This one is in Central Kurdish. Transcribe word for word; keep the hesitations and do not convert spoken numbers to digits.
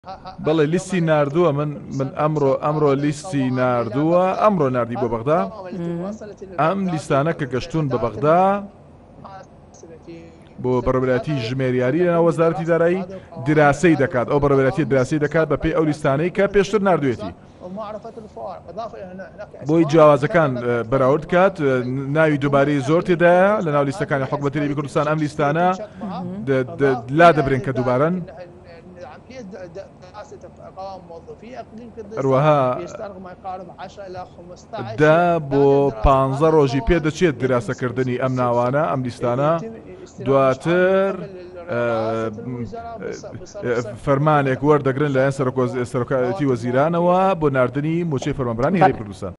بەڵێ لیستی نردووە من من ئەمڕۆ ئەمڕۆ لیستی نردووە ئەمڕۆ نردی بۆ بەغدا ئەم لیستانە کە گەشتون بە بەغدا بۆ بەڕێوەبەرەتی ژمێریاری لەناو وەزارەتی دارایی دراسی دەکات ئەو بەڕێوەبەرەتی دراسی دەکات بە پێی ئەو لیستانەی کە پێشتر نردوێتی بۆی جیاوازەکان بەراورد کات ناوی دووبارەی زۆر تێدایە لە ناو لیستەکانی حکوومەتی هەرێمی کوردستان ئەم لیستانە لا دەبرێن کە دووبارەن هەروەها دا بۆ پانزە ڕۆژی پێ دەچێت دراسەکردنی ئەم ناوانە ئەم لیستانە دواتر فەرمانێک وەردەگرن لەلایەن سەرۆکایەتی وەزیرانەوە بۆ ناردنی موچەی فەرمانبەرانی هەرێمی کوردستان.